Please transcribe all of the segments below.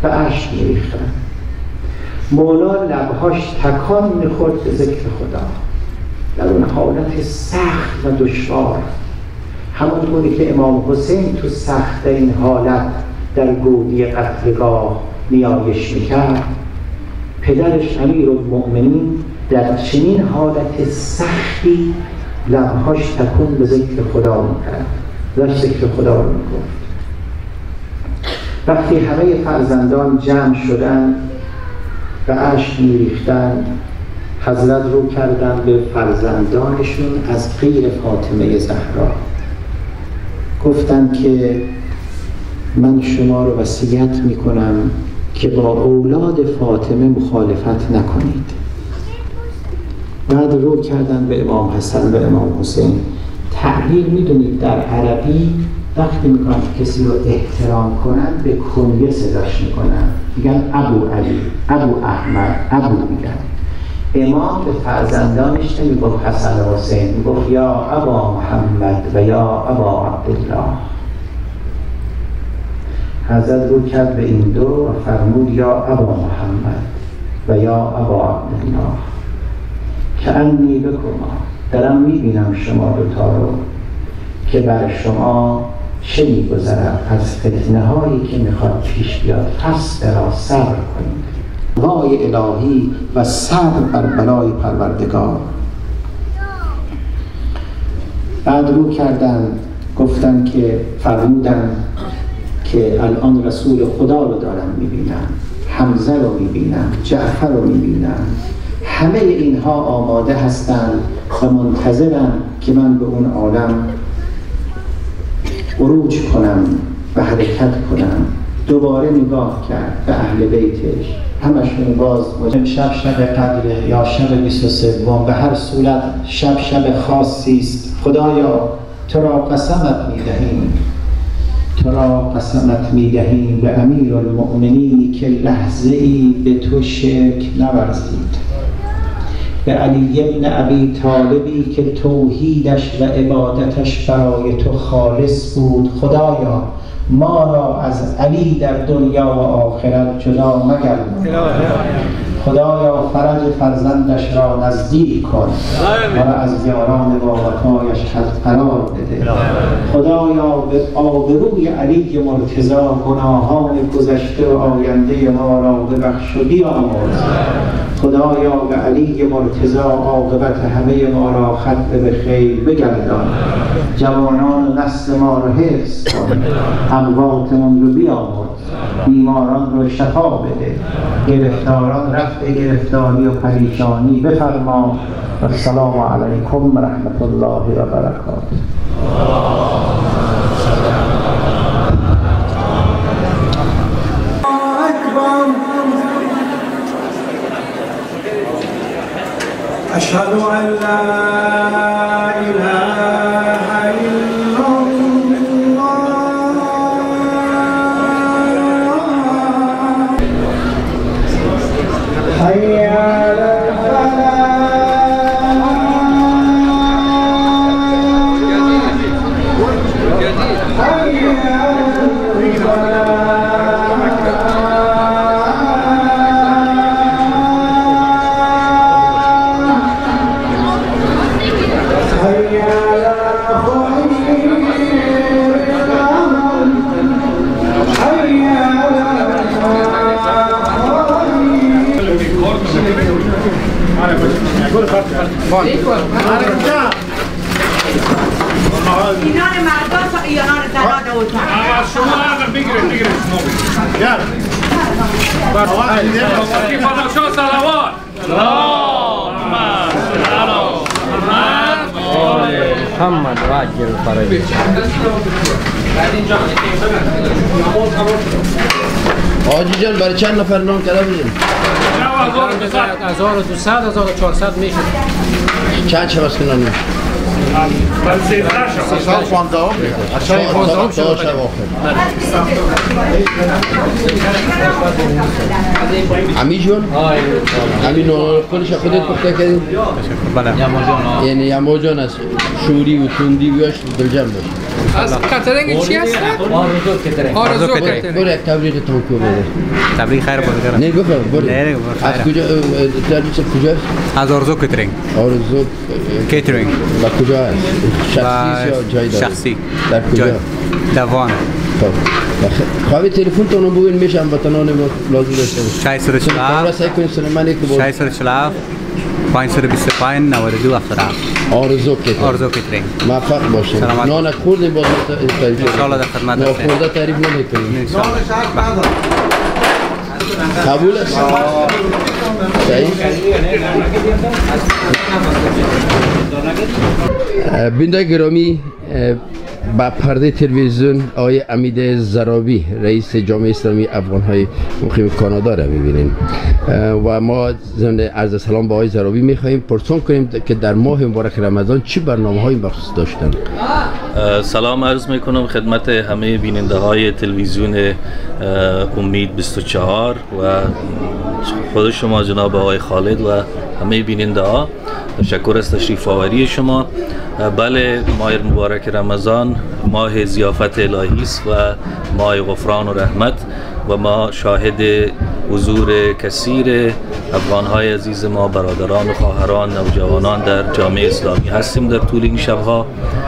و اشک می‌ریختند. مولا لبهاش تکان می‌خورد به ذکر خدا در اون حالت سخت و دشوار، همونطوری که امام حسین تو سخت این حالت در گودی قتلگاه نیایش میکرد. پدرش امیرالمؤمنین در چنین حالت سختی لبهاش تکون به ذکر خدا میکرد، داشت ذکر خدا رو میگفت. وقتی همه فرزندان جمع شدن و اشک میریختند، حضرت رو کردن به فرزندانشون از غیر فاطمه زهرا، گفتن که من شما رو وصیت میکنم که با اولاد فاطمه مخالفت نکنید. بعد رو کردن به امام حسن و امام حسین. تعبیر میدونید در عربی وقتی میکنن کسی رو احترام کنن به کنیه صداش میکنن، میگن ابو علی، ابو احمد، ابو میگن. امام به فرزندانش نمیگفت حسن و حسین، میگفت یا ابا محمد و یا ابا عبدالله. حضرت رو کرد به این دو و فرمود یا ابا محمد و یا ابا عبدالله که انی بکما، دارم میبینم شما دوتا رو که بر شما چه میگذرد از فتنه هایی که میخواد پیش بیاد، فاصبرا، صبر کنید. وای الهی و صبر بر بلای پروردگار. بعد رو کردن گفتن که فرمودن که الان رسول خدا رو دارن میبینن، حمزه رو میبینن، جعفر رو میبینن، همه اینها آماده هستند و منتظرن که من به اون عالم عروج کنم و حرکت کنم. دوباره نگاه کرد به اهل بیتش، همشون باز شب قدره یا شب 23، به هر صورت شب خاصی است. خدایا تو را قسمت میدهیم، تو را قسمت میدهیم به امیرالمؤمنینی که لحظه ای به تو شرک نورزید، به علی بن ابی طالبی که توحیدش و عبادتش برای تو خالص بود. خدایا ما را از علی در دنیا و آخرت جدا مگردان. خدایا فرج فرزندش را نزدیک کن، ما را از یاران با وفایش قرار بده. خدایا به آبروی علی مرتضی گناهان گذشته و آینده ما را ببخش و بیامرز. خدایا به علی مرتضی عاقبت همه ما را ختم به خیر بگردان. جوانان نسل ما را حفظ کن، امواتمون رو بیامرز، بیماران رو شفا بده، گرفتاران رفع گرفتاری و پریشانی بفرما. و السلام علیکم و رحمت الله و برکاته. أشهد أن لا إله إلا الله. حي على اینان مردان تا اینان زنان اوتان شما اگر بگیرید شما صلوات محمد واجل فرج. حاجی جان برای چند نفر نام کرده بودیم؟ 1200 1400 میشه. چند شب است که نام میشه؟ سال 15 تا شب آخر. امی جون؟ امی نوع خودش خودت پخته کردیم؟ بله. یعنی یما جان است. شوری و تندی بیاش دلجم باشه. از کاترینگ چی هست؟ آرزو کاترینگ. برو یک تبریکتون کو بده. تبریک خیر بود. نه بفرم برو. از کجا تبریک کجا؟ از آرزو کاترینگ. آرزو کاترینگ. و کجا است؟ شخصی یا جای داره؟ شخصی. در کجا؟ دوان. خواهی تلفنتون رو بگوین میشم وطنان لازم داشته باشه. 647 کامرا سعی کنید سلیمانی که بود. 647 525 92 77. آرزو کاترینگ. موفق باشید. نان خوردیم باز تعریف. ان شاء الله در خدمت هستیم. نخورده تعریف نمی‌کنیم. ان شاء الله. قبول است. بیننده گرامی با پرده تلویزیون آقای امید زرابی رئیس جامعه اسلامی افغان‌های مقیم کانادا را می‌بینیم و ما ضمن عرض سلام به آقای زرابی می‌خواهیم پرسان کنیم که در ماه مبارک رمضان چه برنامه‌هایی مخصوص داشتن. سلام عرض می‌کنم خدمت همه بیننده‌های تلویزیون امید 24 و خود شما جناب آقای خالد و همه بیننده‌ها. تشکر از تشریف آوری شما. بله، ماه مبارک رمضان ماه ضیافت الهی است و ماه غفران و رحمت و ما شاهد حضور کثیر افغان‌های عزیز ما، برادران و خواهران، نوجوانان در جامعه اسلامی هستیم. در طول این شب‌ها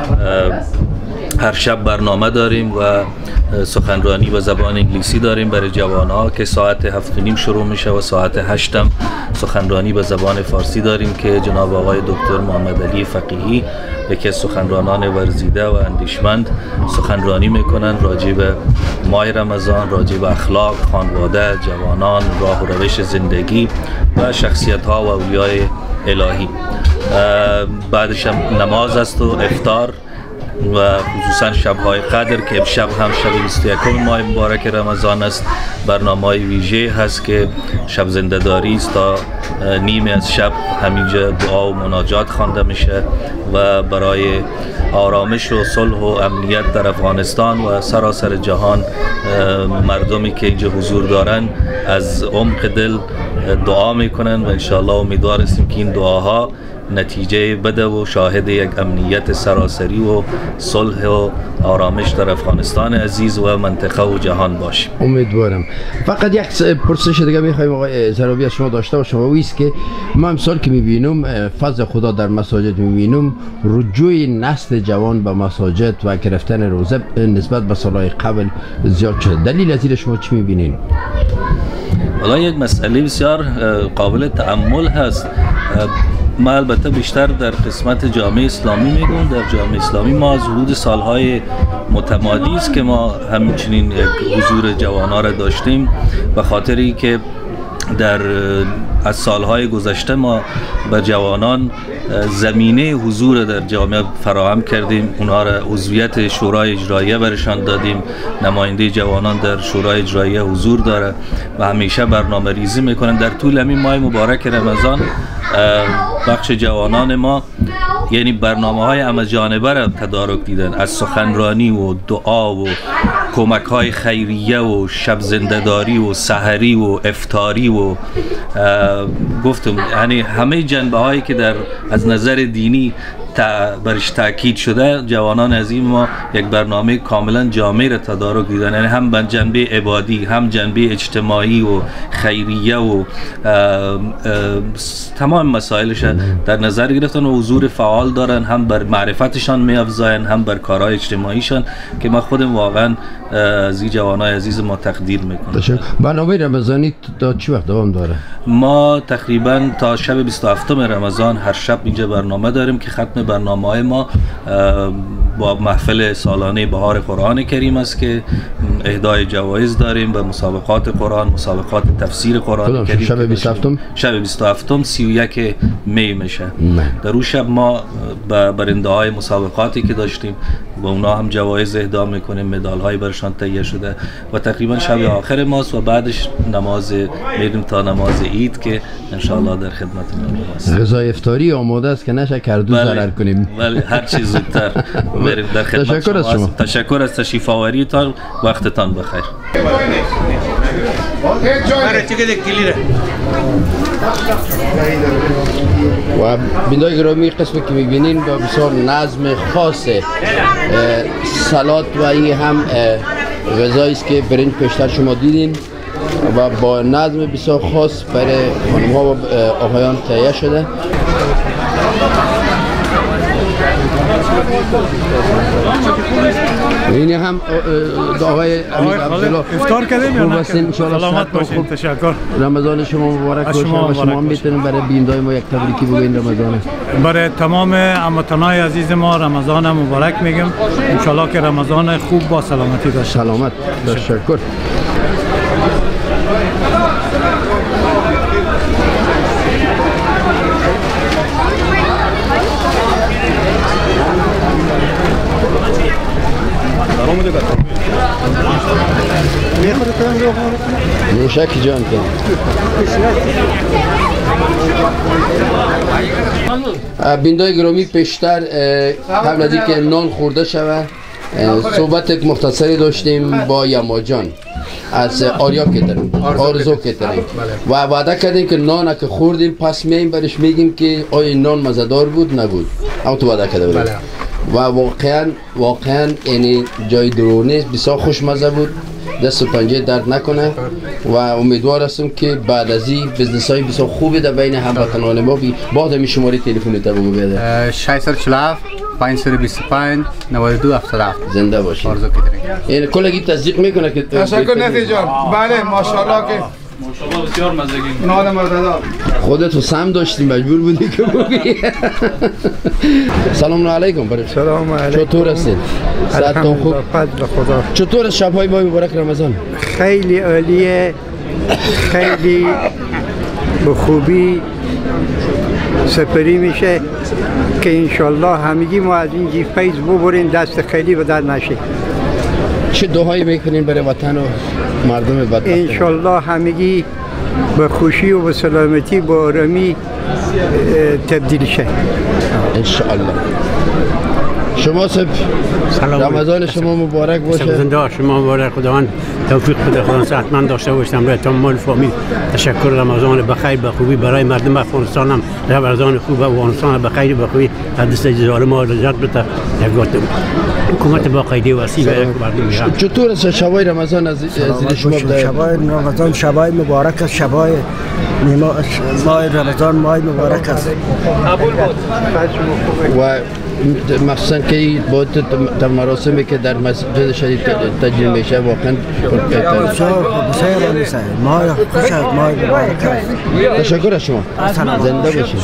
هر شب برنامه داریم و سخنرانی به زبان انگلیسی داریم برای جوان‌ها که ساعت 7:30 شروع میشه و ساعت 8 هم سخنرانی به زبان فارسی داریم که جناب آقای دکتر محمد علی فقیهی، یکی از سخنرانان ورزیده و اندیشمند، سخنرانی میکنن راجع به ماه رمضان، راجع به اخلاق، خانواده، جوانان، راه و روش زندگی و شخصیت‌ها و اولیای الهی. بعدش هم نماز است و افطار و خصوصا شب‌های قدر که امشب هم شب 21 ماه مبارک رمضان است. برنامه‌های ویژه هست که شب زنده‌داری است تا نیمه از شب همینجا دعا و مناجات خوانده میشه و برای آرامش و صلح و امنیت در افغانستان و سراسر جهان مردمی که اینجا حضور دارن از عمق دل دعا میکنن و انشاءالله امیدوار هستیم که این دعاها نتیجه بده و شاهد یک امنیت سراسری و صلح و آرامش در افغانستان عزیز و منطقه و جهان باشه. امیدوارم. فقط یک پرسش دیگه میخوایم آقای زرابی از شما داشته باشم و است که ما امسال که میبینم فضل خدا در مساجد میبینم رجوع نسل جوان به مساجد و گرفتن روزه نسبت به سالهای قبل زیاد شده. دلیل از این شما چی میبینین؟ والا یک مسئله بسیار قابل تأمل هست. ما البته بیشتر در قسمت جامعه اسلامی میگم. در جامعه اسلامی ما از حدود سالهای متمادی است که ما همچنین یک حضور جوانان را داشتیم به خاطری که از سالهای گذشته ما به جوانان زمینه حضور در جامعه فراهم کردیم، اونها را عضویت شورای اجراییه برشان دادیم. نماینده جوانان در شورای اجراییه حضور داره و همیشه برنامه ریزی میکنن. در طول همین ماه مبارک رمضان بخش جوانان ما یعنی برنامه‌های همه جانبه را تدارک دیدن، از سخنرانی و دعا و کمک‌های خیریه و شب زنده‌داری و سحری و افطاری و گفتم یعنی همه جنبه‌هایی که از نظر دینی برش تاکید شده. جوانان عظیم ما یک برنامه کاملا جامع را تدارک دیدن، یعنی هم به جنبه عبادی، هم جنبه اجتماعی و خیریه و تمام مسائلش در نظر گرفتن و حضور فعال دارن، هم بر معرفتشان می‌افزاین هم بر کارهای اجتماعیشان که ما خودم واقعا از این جوانای عزیز ما تقدیر میکنم. برنامه رمضانی تا چه وقت دوام داره؟ ما تقریبا تا شب 27 رمضان هر شب اینجا برنامه داریم که ختم برنامه‌های ما با محفل سالانه بهار قرآن کریم است که اهدای جوایز داریم به مسابقات قرآن، مسابقات تفسیر قرآن کریم. شب 27 شب 27 31 می میشه. در اون شب ما برنده های مسابقاتی که داشتیم با اونا هم جوایز اهدا میکنیم، مدال های برشان تهیه شده و تقریبا شب آخر ماست و بعدش نماز میریم تا نماز عید که انشاءالله در خدمتتون هستیم. غذای افطاری آماده است که نشه کردو ضرر کنیم. ولی هر چیز زودتر بریم در خدمت شما. تشکر از تشریف آوریتان. وقتتان بخیر. و بینای گرامی قسمی که میبینین با بسیار نظم خاصه سلات و این هم غذایی است که برنج پیشتر شما دیدین و با نظم بسیار خاص برای خانم ها و آقایان تهیه شده. این هم آقای امید عبدالله افطار کردیم یا نه؟ سلامت باشین. تشکر. رمضان شما مبارک باشه و شما میتونید برای بیننده ما یک تبریکی بگین رمضان. برای تمام هموطنان عزیز ما رمضان مبارک میگم. ان شاء الله که رمضان خوب با سلامتی داشته. سلامت. تشکر. نوشکی جان کن. بینندگان گرامی پیشتر قبل از اینکه نان خورده شود صحبت مختصری داشتیم با یما جان از آریا کترینگ آرزو کترینگ و وعده کردیم که نان که خوردیم پس میایم برش میگیم که آیا نان مزه‌دار بود نبود. اما تو وعده کرده بودیم و واقعا یعنی جای درو نیست، بسیار خوشمزه بود، دست و پنجه درد نکنه و امیدوار هستم که بعد از این بزنس های بسیار خوبی در بین هموطنان ما با می شماره تلفن تا بگو بده 647 525 92 77 زنده باشید. آرزو کترینگ. یعنی کلگی تصدیق میکنه که تشکر نفی جان. بله ماشاءالله که ماشاءالله بسیار مزگی. نان مزه‌دار. خودت سم داشتی مجبور بودی که بگی. سلام علیکم. سلام علیکم. چطور هستید؟ صحتتون خوب؟ فضل خدا. چطور است شب‌های ماه مبارک رمضان؟ خیلی عالیه، خیلی به خوبی سپری میشه که انشالله همگی ما از این جیب فیض ببرین دست خیلی به در نشه. چه دعایی میکنین برای وطن و مردم بدبخت؟ انشالله همگی به خوشی و به سلامتی به آرامی تبدیل شه انشالله. شما سب رمضان شما مبارک باشه. زنده شما مبارک، خداوند توفیق بده، خدا صحتمند داشته باشم برای تمام فامیل. تشکر. رمضان بخیر به خوبی برای مردم افغانستان هم رمضان خوب و افغانستان بخیر به خوبی از دست ظالم ها نجات بده. حکومت با قاعده وسیع به مردم. چطور است شبای رمضان از شما بده؟ شبای رمضان شبای مبارک است، شبای ماه رمضان ماه مبارک است و مخصوصا که با مراسمی که در مسجد شریف تجلیل میشه واقعا بسیار نیست. ماه خوش است، ماه مبارک است. تشکر از شما. زنده باشید.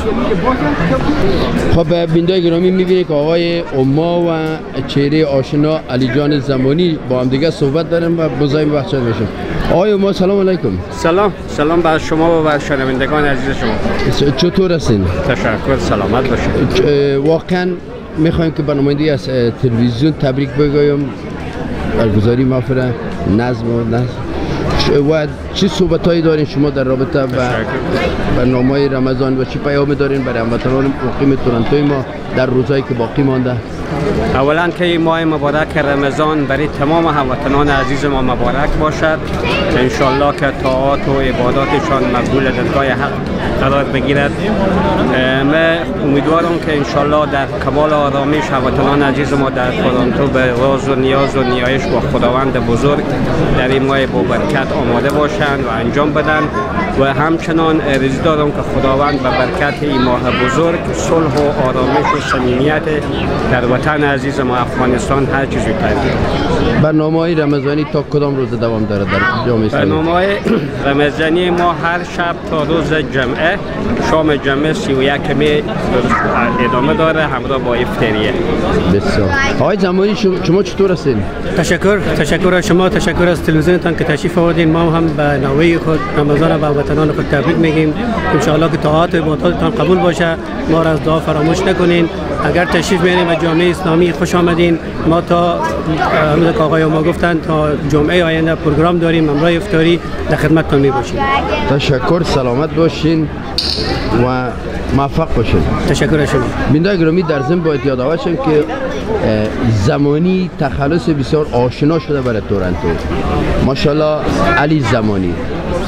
خب بینندگان گرامی میبینید که آقای اما و چهره آشنا علی جان زمانی با هم دیگه صحبت داریم و مزاحم بخش میشیم. آقای اما سلام علیکم. سلام بر شما و بر شنوندگان عزیز شما. چطور هستین؟ تشکر. سلامت باشید. واقعا میخوایم که برنامه‌ای از تلویزیون تبریک بگویم برگزاری محفل نظم و چه صحبتایی دارین شما در رابطه با برنامه رمضان و چه پیامی دارین برای هموطنان مقیم تورنتوی ما در روزایی که باقی مانده؟ اولا که ماه مبارک رمضان برای تمام هموطنان عزیز ما مبارک باشد. انشالله که طاعات و عباداتشان مقبول دادگاه حق قرار بگیرد. من امیدوارم که انشالله در کمال آرامش هموطنان عزیز ما در تورنتو به راز و نیاز و نیایش با خداوند بزرگ در این ماه با برکت آماده باشند و انجام بدن و همچنان آرزو دارم که خداوند به برکت این ماه بزرگ صلح و آرامش و صمیمیت در وطن عزیز ما افغانستان هر چیزی پیدا. برنامه‌های رمضانی تا کدام روز دوام داره در جامعه اسلامی؟ برنامه‌های رمضانی ما هر شب تا روز جمعه، شام جمعه 31 می ادامه داره همراه با افطاریه. بسیار. آقای زمانی شما چطور هستین؟ تشکر از شما، تشکر از تلویزیونتان که تشریف آوردین. ما هم به نوه خود رمضان و وطنان خود تبریک میگیم. ان شاء الله که طاعات و عباداتتان قبول باشه. ما را از دعا فراموش نکنین. اگر تشریف میارین به جامعه اسلامی خوش آمدین. ما تا همون که آقای ما گفتن تا جمعه آینده پروگرام داریم امرای افطاری در خدمتتان می باشیم. تشکر. سلامت باشین و موفق باشین. تشکر از شما. بینندگان گرامی در ضمن باید یادآور شیم که زمانی تخلص بسیار آشنا شده برای تورنتو. ماشاءالله علی زمانی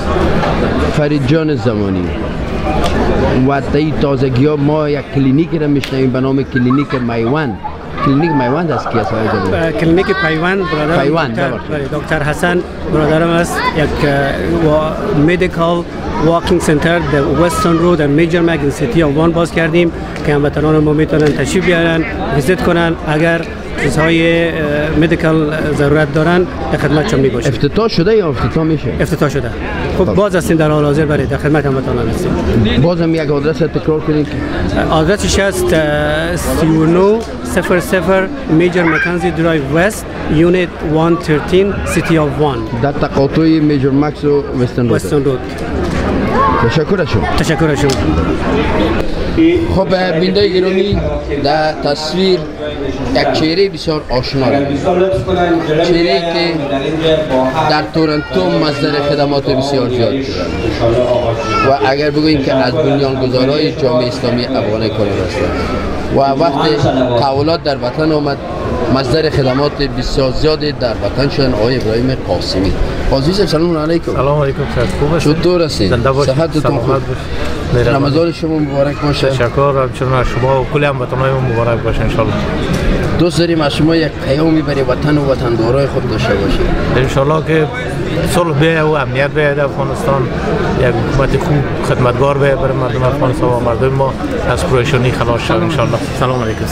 فرید جان زمانی و طی تازگی ها ما یک کلینیکی را میشنویم به نام کلینیک میوند. کلینیک میوند است کی است؟ کلینیک پیوند برادر دکتر حسن برادرم است. یک مدیکال واکینگ سنتر در وسترن رود در میجر مگن سیتی آوان باز کردیم که هموطنان ما میتونن تشریف بیارن ویزیت کنن. اگر چیزهای مدیکال ضرورت دارن در خدمتشون میباشیم. افتتاح شده یا افتتاح میشه؟ افتتاح شده. خب باز هستیم در حال حاضر برای در خدمت هموطنان هستیم. بازم یک آدرس تکرار کنید. آدرسش است 3900 میجر مکنزی درایو وست یونیت 113 سیتی آف وان در تقاطع میجر مکس و وسترن رود. تشکر شما. خب بیننده گرامی در تصویر یک چهره بسیار آشنا چهره که در تورنتو مصدر خدمات بسیار زیاد شده و اگر بگوییم که از بنیانگذارهای جامعه اسلامی افغان کانادا هستند و وقتی تحولات در وطن آمد مصدر خدمات بسیار زیادی در وطن شدن آقای ابراهیم قاسمی. عزیزم سلام علیکم. سلام علیکم سر خوب هستید؟ چطور هستید؟ صحتتون خوب؟ رمضان شما مبارک باشه. تشکر همچنین شما و کل هموطنان مبارک باشه ان شاء الله. دوست داریم از شما یک پیامی برای وطن و وطندارای خود داشته باشید. ان شاء الله که صلح بیاید و امنیت بیاید در افغانستان، یک حکومت خوب خدمتگار بیاید برای مردم افغانستان و مردم ما از پریشانی خلاص شود ان شاء الله. سلام علیکم.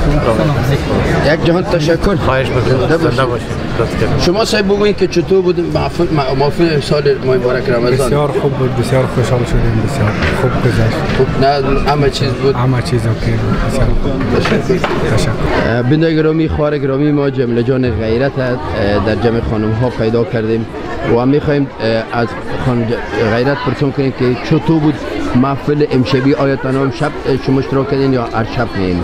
یک جهان تشکر. خواهش می‌کنم. زنده باشید. شما صاحب بگویید که چطور بود محفل سال مبارک رمضان؟ بسیار خوب بود، بسیار خوشحال شدیم، بسیار خوب گذشت. خوب نه همه چیز بود. همه چیز اوکی بود. بسیار خوب. تشکر. بنده گرامی خواهر گرامی ما جمیله جان غیرت در جمع خانم ها پیدا کردیم و میخوایم از خانم غیرت پرسان کنیم که چطور بود محفل امشبی؟ آیا تنها شب شما اشتراک کردین یا هر شب می‌ایم؟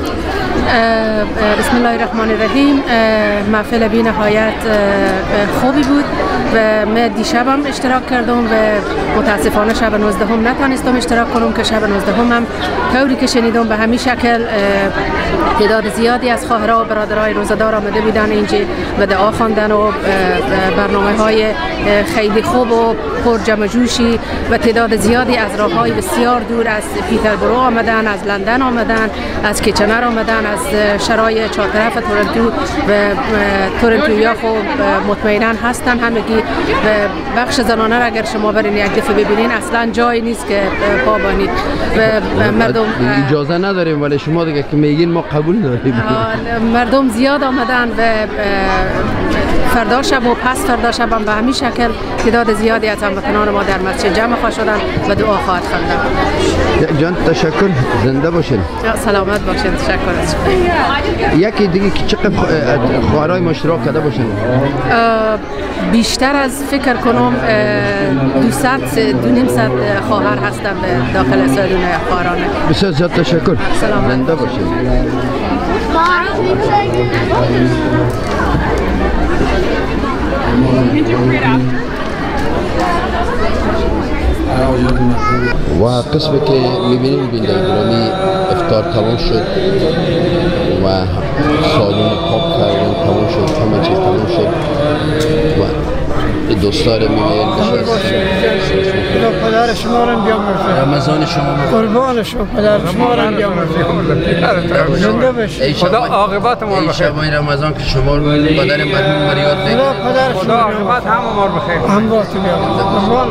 بسم الله الرحمن الرحیم. محفل بی نهایت خوبی بود و من دیشبم اشتراک کردم و متاسفانه شب 19 هم نتونستم اشتراک کنم که شب 19 هم طوری که شنیدم به همین شکل تعداد زیادی از خواهرها و برادرای روزدار آمده بودن اینجا و دعا خواندن و برنامه‌های خیلی خوب و پر جمع جوشی و تعداد زیادی از راه‌های بسیار دور از پیتربرو آمدن، از لندن آمدن، از کیچنر آمدن، از شرای چهارطرف تورنتو و تورنتویا خب مطمئنا هستن همگی و بخش زنانه را اگر شما برین یک دفعه ببینین اصلا جایی نیست که پا بانید و مردم اجازه نداریم ولی شما دیگه که میگین ما قبول داریم. مردم زیاد آمدن و فردا شب و پس فردا شب هم به همین شکل تعداد زیادی از هموطنان ما در مسجد جمع خواهد شدن و دعا خواهد خواندن. جان تشکر، زنده باشین. سلامت باشین. تشکر از شما. یکی دیگه که چقدر خواهرای ما اشتراک کرده باشن؟ بیشتر از فکر کنم 200 خواهر هستن داخل سالن خواهرانه. بسیار زیاد تشکر. زنده باشین. و قسمی که میبینیم بینده گرامی افطار تمام شد و سالن پاک کردن تمام شد، همه چیز تمام شد و دوستار میبینید خدا پدر شما را بیامرزه. رمضان شما قربان شما پدر شما را بیامرزه. زنده باشید. خدا عاقبت ما بخیر. شبای رمضان که شما بدن مرحوم مریاد بگید. خدا پدر شما عاقبت هم ما بخیر. هم با تو بیامرزه. قربان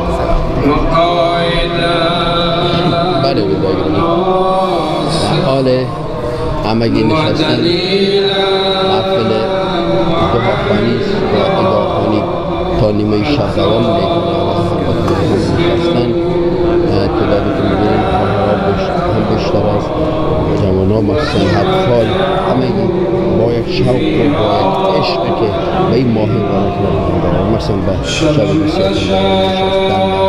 بله بودایی حال همگی نشستن محفل دعاخوانی و ادعاخوانی تا نیمه شب دوام میکنه نشستن تعدادی که میبینیم هم بیشتر از جوانان مخصوصا اطفال همگی با یک شوق و با یک عشق که به این ماهی وارد دارن مثلا به شب بسیار نشستن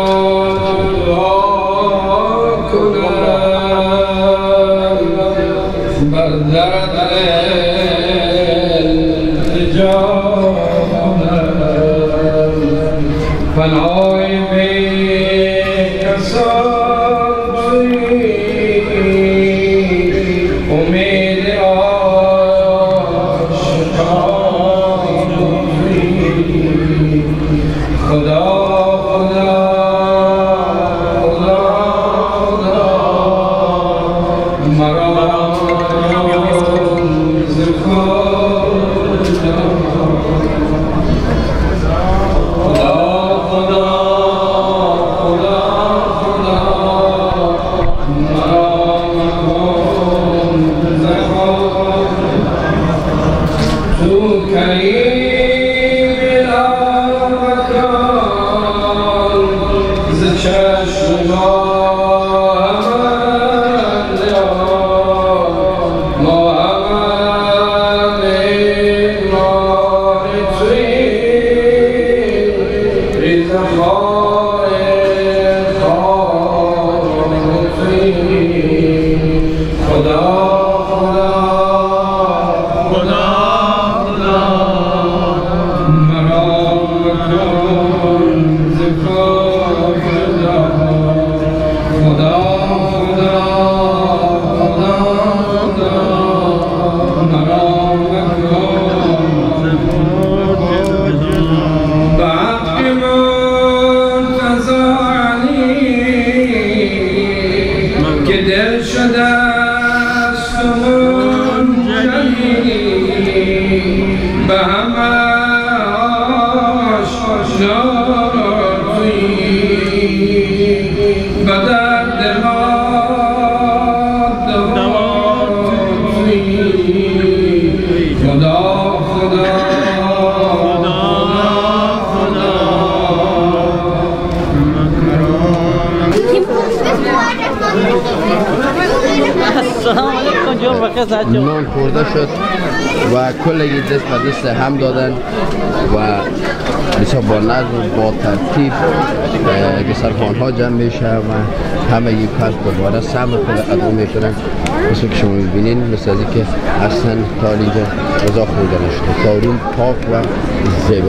نان خورده شد و کلگی دست به دست هم دادن و بسیار با نظم با ترتیب دسترخوان ها جمع میشه و همه یک پس دوباره سهم خود ادا میکنن. مثل که شما میبینین مثل از که اصلا تا اینجا غذا خورده نشده، تارون پاک و زیبا.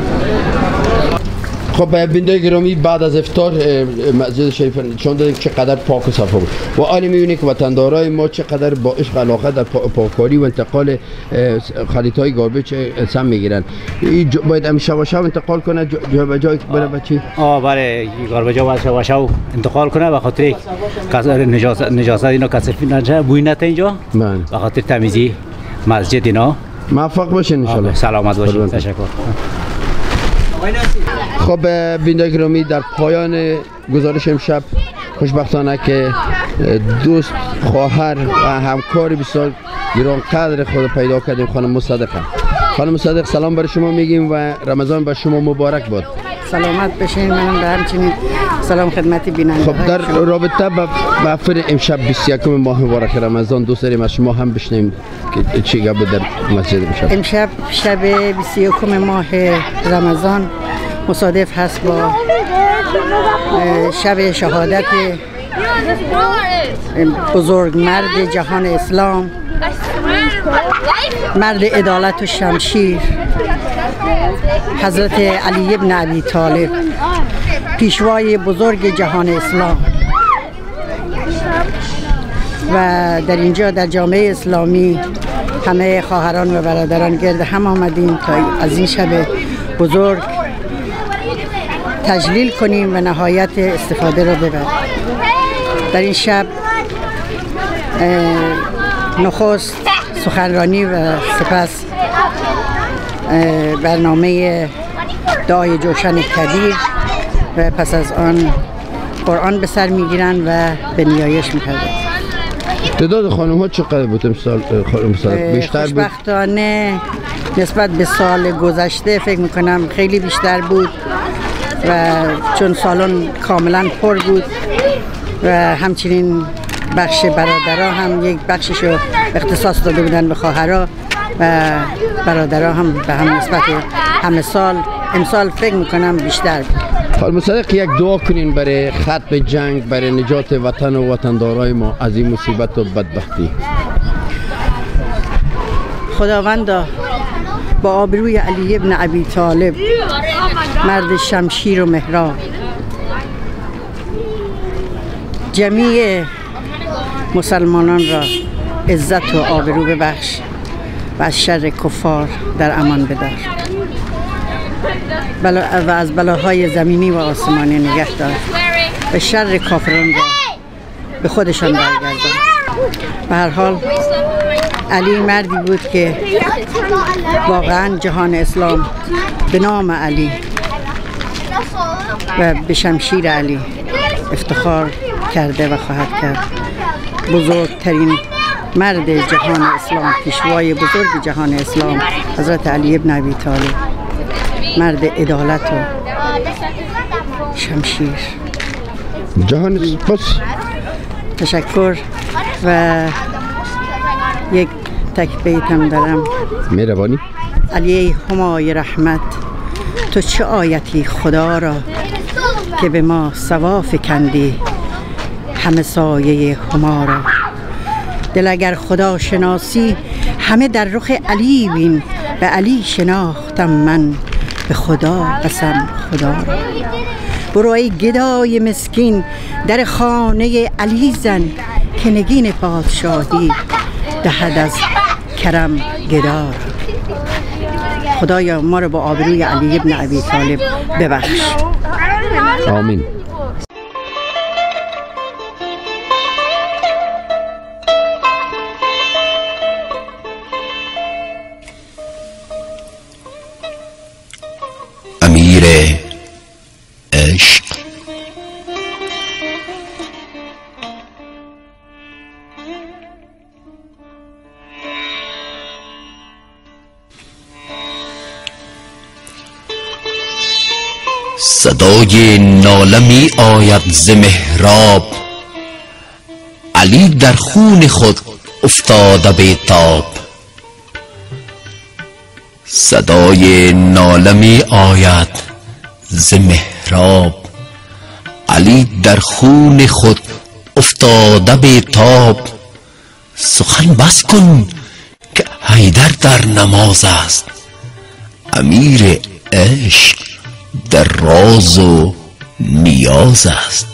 خب بینده گرامی، بعد از افطار مسجد شریف نشان دادیم چقدر پاک و صفا بود و عالی میبینید که وطندارای ما چقدر با عشق علاقه در پاککاری و انتقال خلیطهای گاربیج سم میگیرن. باید همیشه شب انتقال کنه جا به جای بره بچی؟ بله، گاربیج ها شب انتقال کنه به خاطر نجاست اینا کثیف نشه، بوی نته اینجا، به خاطر تمیزی مسجد اینا. موفق باشین ان شاء الله. سلامت باشین. تشکر. خب بینده گرامی، در پایان گزارش امشب خوشبختانه که دوست، خواهر و همکاری بسیار گرانقدر خود پیدا کردیم، خانم مصدقه. خانم مصدق سلام برای شما میگیم و رمضان بر شما مبارک باد. سلامت بشین. منم به همچنین سلام خدمت بیننده. خب در رابطه با افطار امشب 21 ماه مبارک رمضان دوست داریم از شما هم بشنویم که چی گپ در مسجد امشب شب 21 ماه رمضان مصادف هست با شب شهادت بزرگ مرد جهان اسلام، مرد عدالت و شمشیر، حضرت علی ابن ابی طالب، پیشوای بزرگ جهان اسلام. و در اینجا در جامعه اسلامی همه خواهران و برادران گرد هم آمدیم تا از این شب بزرگ تجلیل کنیم و نهایت استفاده را ببریم. در این شب نخست سخنرانی و سپس برنامه دعای جوشن کبیر و پس از آن قرآن به سر میگیرن و به نیایش میپردازن. تعداد خانم ها چقدر بود امسال؟ بیشتر بود؟ خوشبختانه نسبت به سال گذشته فکر میکنم خیلی بیشتر بود و چون سالن کاملا پر بود و همچنین بخش برادرها هم یک بخشش رو اختصاص داده بودن به خواهرها و برادرها هم به هم نسبت همه سال امسال فکر میکنم بیشتر بود. خانم مصدق یک دعا کنین برای ختم جنگ، برای نجات وطن و وطندارای ما از این مصیبت و بدبختی. خداوندا با آبروی علی ابن ابی طالب، مرد شمشیر و مهراب، جمیع مسلمانان را عزت و آبرو ببخش و از شر کفار در امان بدار و از بلاهای زمینی و آسمانی نگه دار و شر کافران را به خودشان برگردان. به هر حال علی مردی بود که واقعا جهان اسلام به نام علی و به شمشیر علی افتخار کرده و خواهد کرد. بزرگترین مرد جهان اسلام، پیشوای بزرگ جهان اسلام، حضرت علی ابن ابی طالب، مرد عدالت و شمشیر. جهان سپاس. تشکر. و یک تک بیتم دارم. مهربانی. علی همای رحمت، تو چه آیتی خدا را که به ما سوا فکندی همه سایه هما را. دل اگر خدا شناسی همه در رخ علی بین، به علی شناختم من به خدا قسم خدا را. برو ای گدای مسکین در خانه علی زن، که نگین پادشاهی دهد از کرم گدار. خدایا ما رو با آبروی علی ابن ابی طالب ببخش. آمین. امیر عشق. صدای ناله می آید ز محراب، علی در خون خود افتاده بیتاب. صدای ناله می آید ز محراب، علی در خون خود افتاده بیتاب. سخن بس کن که حیدر در نماز است، امیر عشق در راز و نیاز است.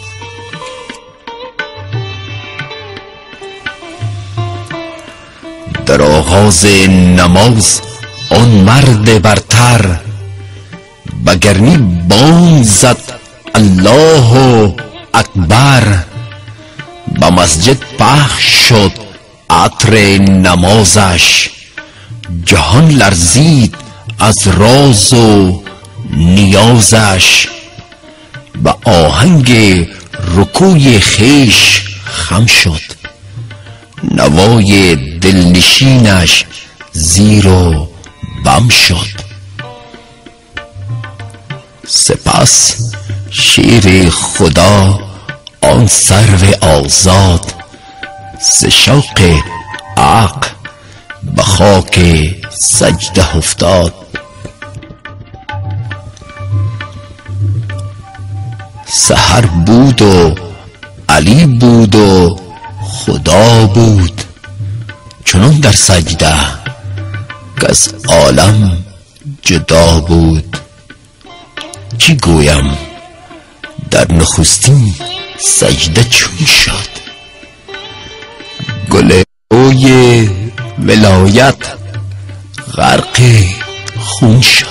در آغاز نماز آن مرد برتر بگرنی بانگ زد الله اکبر. به مسجد پخش شد عطر نمازش، جهان لرزید از راز و نیازش. به آهنگ رکوع خیش خم شد، نوای دلنشینش زیر و بم شد. سپس شیر خدا آن سرو آزاد ز شوق عقل به خاک سجده افتاد. سحر بود و علی بود و خدا بود، چنان در سجده که از عالم جدا بود. چی گویم در نخستین سجده چون شد، گل روی ولایت غرق خون شد.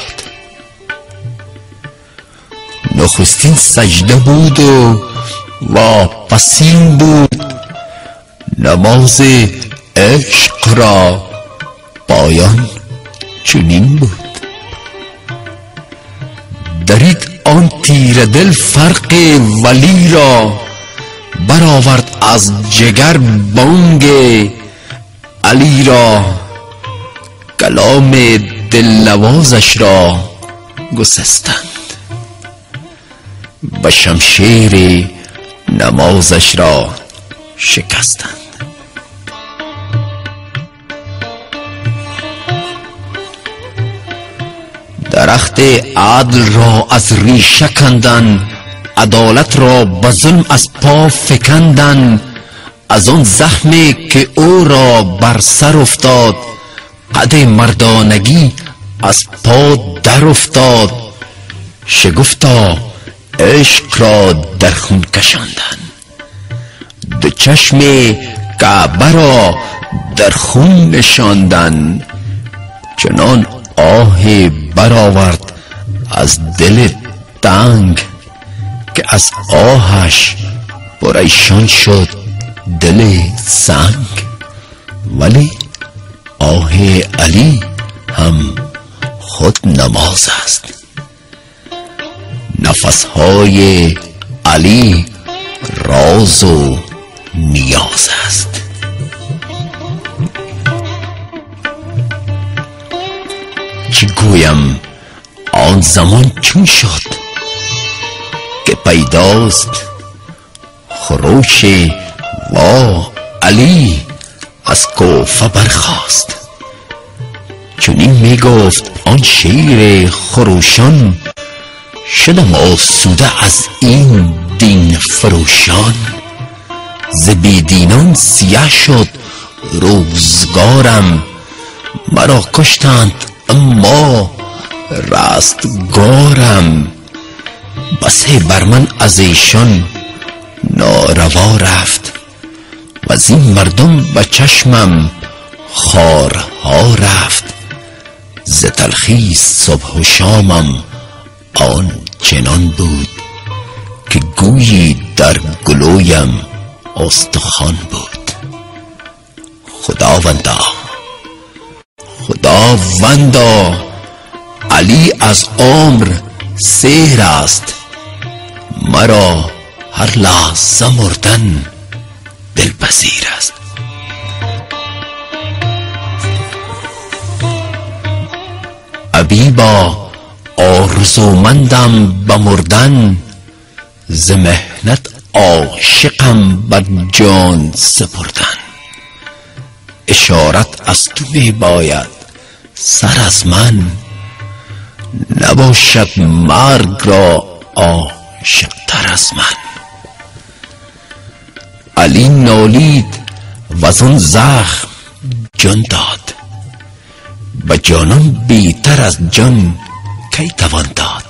نخستین سجده بود و واپسین بود، نماز عشق را پایان چنین بود. درید آن تیر دل فرق ولی را، برآورد از جگر بانگ علی را. کلام دلنوازش را گسستند، و شمشیر نمازش را شکستند. درخت عدل را از ریشه کندن، عدالت را به ظلم از پا فکندن. از آن زخمی که او را بر سر افتاد، قد مردانگی از پا در افتاد. شگفتا عشق را در خون کشاندن، دو چشم کعبه را در خون نشاندن. چنان آه برآورد از دل تنگ، که از آهش پریشان شد دل سنگ. ولی آه علی هم خود نماز است، نفسهای علی راز و نیاز است. چی گویم آن زمان چون شد که پیداست خروش وا علی از کوفه برخاست. چنین می گفت آن شیر خروشان، شدم آسوده از این دین فروشان. ز بیدینان سیه شد روزگارم، مرا کشتند اما رستگارم. بسه بر من از ایشان ناروا رفت، و از این مردم به چشمم خارها رفت. ز تلخی صبح و شامم آن چنان بود، که گویی در گلویم استخوان بود. خداوندا خداوندا، علی از عمر سیر است، مرا هر لحظه مردن دلپذیر است. حبیبا آرزومندم به مردن، ز محنت عاشقم بر جان سپردن. اشارت از تو می باید سر از من، نباشد مرگ را عاشق تر از من. علی نالید و از آن زخم جان داد، به جانان بیتر از جان کی توان داد.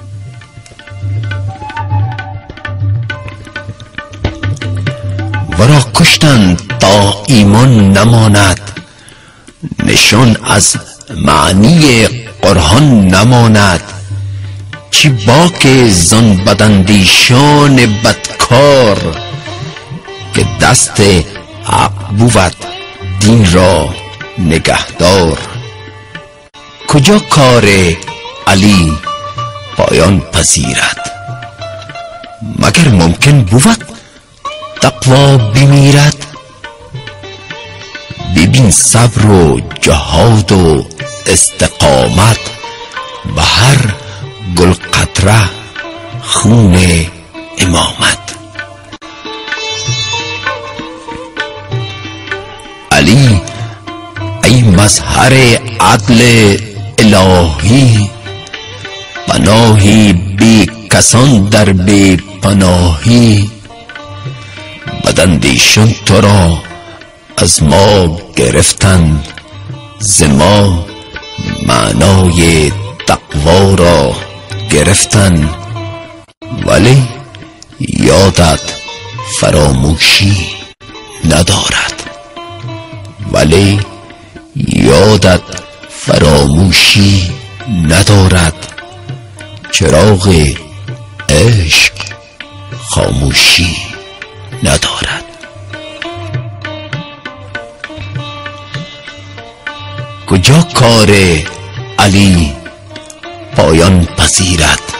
ورا کشتند تا ایمان نماند، نشان از معنی قرآن نماند. چی باک زن بداندیشان بدکار، که دست حق بود دین را نگهدار. کجا کار علی پایان پذیرد، مگر ممکن بود تقوا بمیرد. ببین صبر و جهاد و استقامت، به هر گل قطره خون امامت. علی ای مظهر عدل الهی، پناهی بی کسان در بی پناهی. بداندیشان تو را از ما گرفتند، ز ما معنای تقوا را گرفتند. ولی یادت فراموشی ندارد، ولی یادت فراموشی ندارد. چراغ عشق خاموشی ندارد. کجا کار علی پایان پذیرد،